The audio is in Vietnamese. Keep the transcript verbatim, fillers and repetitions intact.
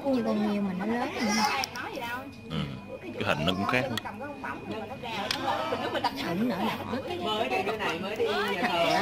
Như con nhiều mà nó lớn hơn. Ừ. Cái hình nó cũng khác. Cũng nở đỏ. Mới đi cái này mới đi nhà thờ.